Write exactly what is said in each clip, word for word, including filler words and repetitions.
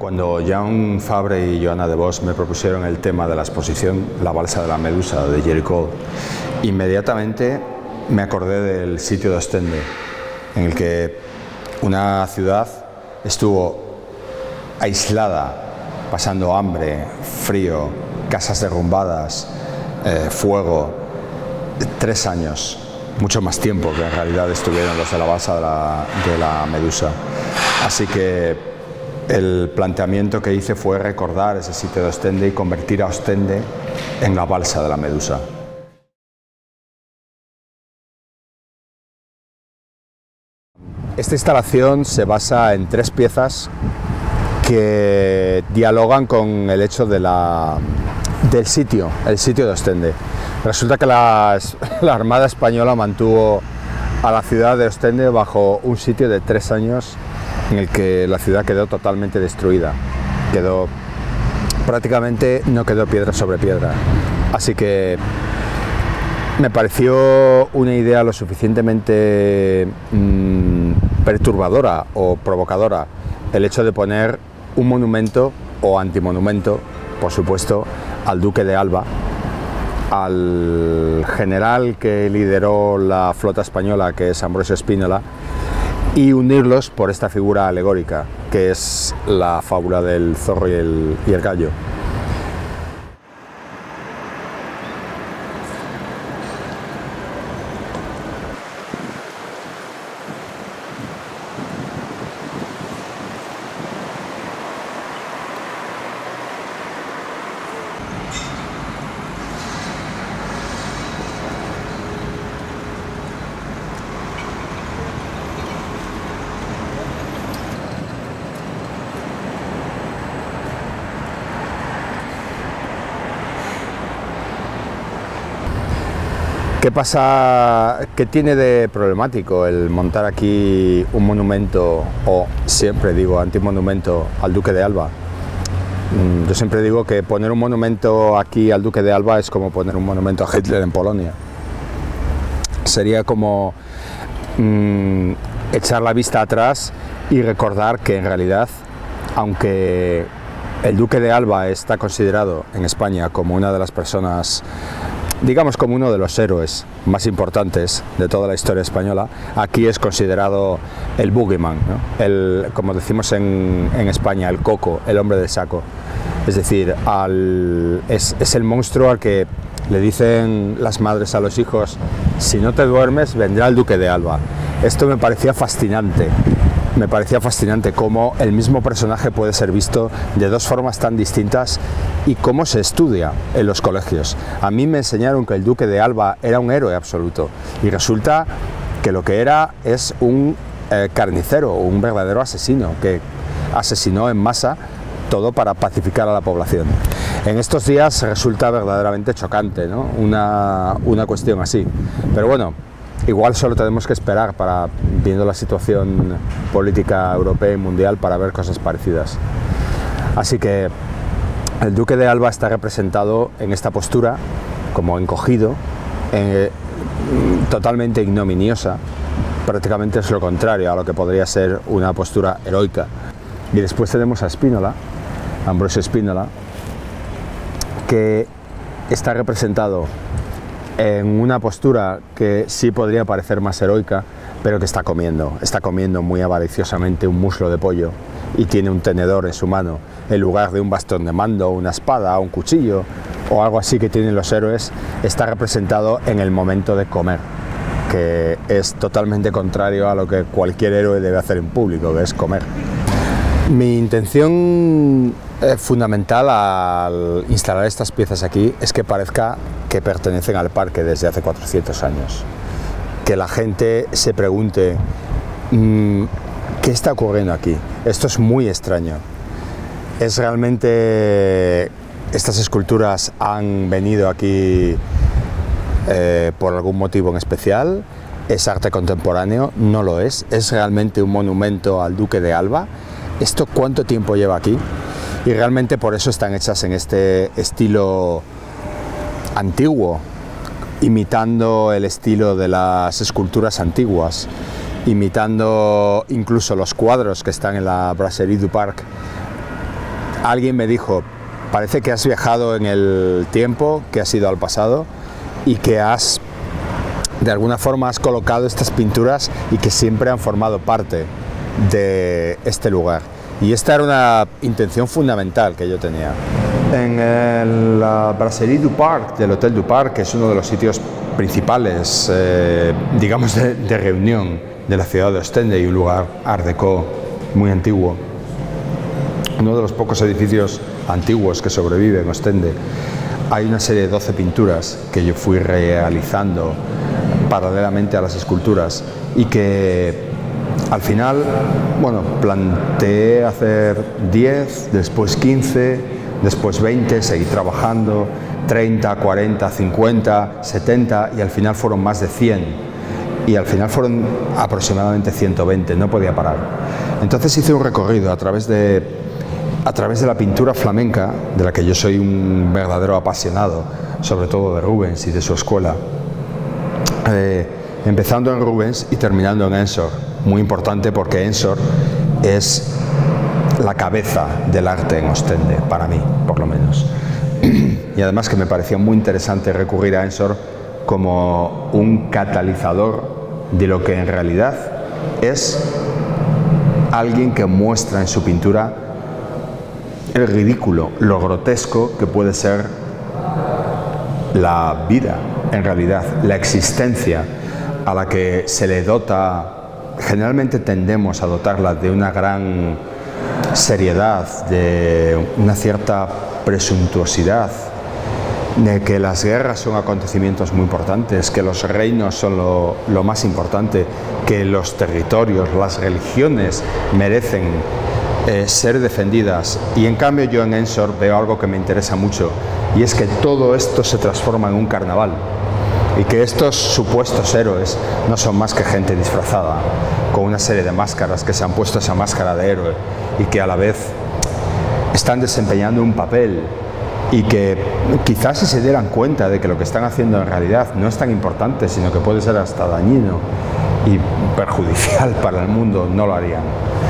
Cuando Jean Fabre y Joana de Vos me propusieron el tema de la exposición La balsa de la Medusa de Géricault, inmediatamente me acordé del sitio de Ostende, en el que una ciudad estuvo aislada, pasando hambre, frío, casas derrumbadas, eh, fuego, tres años, mucho más tiempo que en realidad estuvieron los de la balsa de la, de la Medusa. Así que el planteamiento que hice fue recordar ese sitio de Ostende y convertir a Ostende en la balsa de la Medusa. Esta instalación se basa en tres piezas que dialogan con el hecho de la, del sitio, el sitio de Ostende. Resulta que la, la Armada Española mantuvo a la ciudad de Ostende bajo un sitio de tres años en el que la ciudad quedó totalmente destruida, quedó prácticamente no quedó piedra sobre piedra. Así que me pareció una idea lo suficientemente mmm, perturbadora o provocadora el hecho de poner un monumento o antimonumento, por supuesto, al Duque de Alba, al general que lideró la flota española, que es Ambrosio Spínola, y unirlos por esta figura alegórica, que es la fábula del zorro y el, y el gallo. ¿Qué pasa? ¿Qué tiene de problemático el montar aquí un monumento, o siempre digo antimonumento, al Duque de Alba? Yo siempre digo que poner un monumento aquí al Duque de Alba es como poner un monumento a Hitler en Polonia. Sería como mmm, echar la vista atrás y recordar que en realidad, aunque el Duque de Alba está considerado en España como una de las personas, digamos como uno de los héroes más importantes de toda la historia española, aquí es considerado el boogeyman, ¿no? El, como decimos en, en España, el coco, el hombre de saco. Es decir, al, es, es el monstruo al que le dicen las madres a los hijos: si no te duermes, vendrá el Duque de Alba. Esto me parecía fascinante. Me parecía fascinante cómo el mismo personaje puede ser visto de dos formas tan distintas y cómo se estudia en los colegios. A mí me enseñaron que el Duque de Alba era un héroe absoluto y resulta que lo que era es un eh, carnicero, un verdadero asesino que asesinó en masa, todo para pacificar a la población. En estos días resulta verdaderamente chocante, ¿no? Una, una cuestión así, pero bueno, igual solo tenemos que esperar, para, viendo la situación política europea y mundial, para ver cosas parecidas. Así que el Duque de Alba está representado en esta postura, como encogido, eh, totalmente ignominiosa. Prácticamente es lo contrario a lo que podría ser una postura heroica. Y después tenemos a Spínola, Ambrosio Spínola, que está representado en una postura que sí podría parecer más heroica, pero que está comiendo, está comiendo muy avariciosamente un muslo de pollo y tiene un tenedor en su mano, en lugar de un bastón de mando, una espada, un cuchillo o algo así que tienen los héroes. Está representado en el momento de comer, que es totalmente contrario a lo que cualquier héroe debe hacer en público, que es comer. Mi intención eh, fundamental al instalar estas piezas aquí es que parezca que pertenecen al parque desde hace cuatrocientos años. Que la gente se pregunte mmm, ¿qué está ocurriendo aquí? Esto es muy extraño. ¿Es realmente estas esculturas han venido aquí eh, por algún motivo en especial? ¿Es arte contemporáneo? No lo es. ¿Es realmente un monumento al Duque de Alba? ¿Esto cuánto tiempo lleva aquí? Y realmente por eso están hechas en este estilo antiguo, imitando el estilo de las esculturas antiguas, imitando incluso los cuadros que están en la Brasserie du Parc, alguien me dijo, parece que has viajado en el tiempo, que has ido al pasado y que has, de alguna forma, has colocado estas pinturas y que siempre han formado parte de este lugar. Y esta era una intención fundamental que yo tenía. En el, la Brasserie du Parc, del Hotel du Parc, que es uno de los sitios principales, eh, digamos, de, de reunión de la ciudad de Ostende, y un lugar art déco muy antiguo, uno de los pocos edificios antiguos que sobrevive en Ostende, hay una serie de doce pinturas que yo fui realizando paralelamente a las esculturas y que al final, bueno, planteé hacer diez, después quince, después veinte, seguí trabajando, treinta, cuarenta, cincuenta, setenta, y al final fueron más de cien, y al final fueron aproximadamente ciento veinte, no podía parar. Entonces hice un recorrido a través de, a través de la pintura flamenca, de la que yo soy un verdadero apasionado, sobre todo de Rubens y de su escuela, eh, empezando en Rubens y terminando en Ensor. Muy importante porque Ensor es la cabeza del arte en Ostende, para mí, por lo menos. Y además que me parecía muy interesante recurrir a Ensor como un catalizador de lo que en realidad es alguien que muestra en su pintura el ridículo, lo grotesco que puede ser la vida, en realidad, la existencia a la que se le dota. Generalmente tendemos a dotarla de una gran seriedad, de una cierta presuntuosidad, de que las guerras son acontecimientos muy importantes, que los reinos son lo, lo más importante, que los territorios, las religiones merecen eh, ser defendidas. Y en cambio yo en Ensor veo algo que me interesa mucho, y es que todo esto se transforma en un carnaval. Y que estos supuestos héroes no son más que gente disfrazada, con una serie de máscaras, que se han puesto esa máscara de héroe y que a la vez están desempeñando un papel, y que quizás si se dieran cuenta de que lo que están haciendo en realidad no es tan importante, sino que puede ser hasta dañino y perjudicial para el mundo, no lo harían.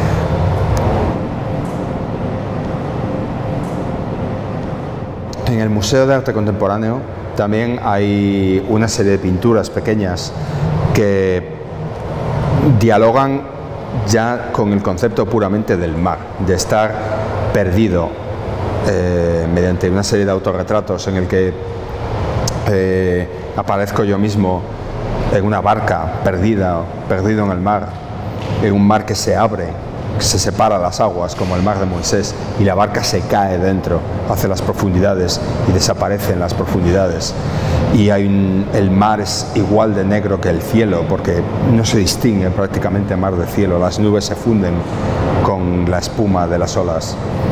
En el Museo de Arte Contemporáneo también hay una serie de pinturas pequeñas que dialogan ya con el concepto puramente del mar, de estar perdido, eh, mediante una serie de autorretratos en el que eh, aparezco yo mismo en una barca perdida, perdido en el mar, en un mar que se abre, que se separa las aguas, como el mar de Moisés, y la barca se cae dentro hacia las profundidades y desaparece en las profundidades, y hay un, el mar es igual de negro que el cielo, porque no se distingue prácticamente mar de cielo, las nubes se funden con la espuma de las olas.